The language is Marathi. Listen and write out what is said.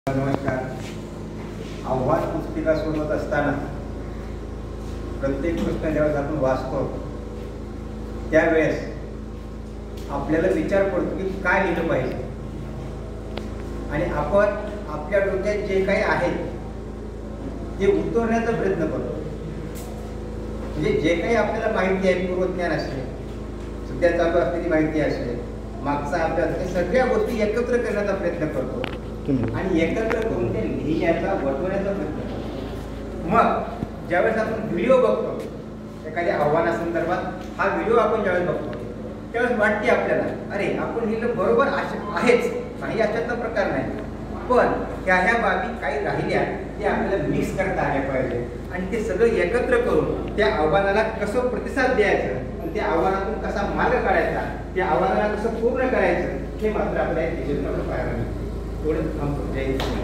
नमस्कार. आव्हान पुस्तिका सोडवत असताना प्रत्येक प्रश्न ज्यावेळेस आपण वाचतो त्यावेळेस आपल्याला विचार पडतो की काय लिहिलं पाहिजे, आणि आपण आपल्या डोक्यात जे काही आहे ते उतरवण्याचा प्रयत्न करतो. म्हणजे जे काही आपल्याला माहिती आहे, पूर्वज्ञान असेल, सध्या चालू असलेली माहिती असेल, मागचा अभ्यास, हे सगळ्या गोष्टी एकत्र करण्याचा प्रयत्न करतो आणि एकत्र करून ते लिहिण्याचा, वटवण्याचा प्रयत्न करतो. मग ज्यावेळेस आपण व्हिडिओ बघतो एखाद्या आव्हानासंदर्भात, हा व्हिडिओ आपण ज्यावेळेस बघतो त्यावेळेस वाटते आपल्याला, अरे आपण लिहिलं बरोबर आहेच, काही अशातला प्रकार नाही, पण ह्या बाबी काही राहिल्या ते आपल्याला मिक्स करता आल्या पाहिजे आणि ते सगळं एकत्र करून त्या आव्हानाला कसं प्रतिसाद द्यायचं आणि त्या आव्हानातून कसा मार्ग काढायचा, त्या आव्हानाला कसं पूर्ण करायचं, हे मात्र आपल्याला त्याच्यातून आपण पाहायला मिळतं. थोडं थांबतो. जय हिंद.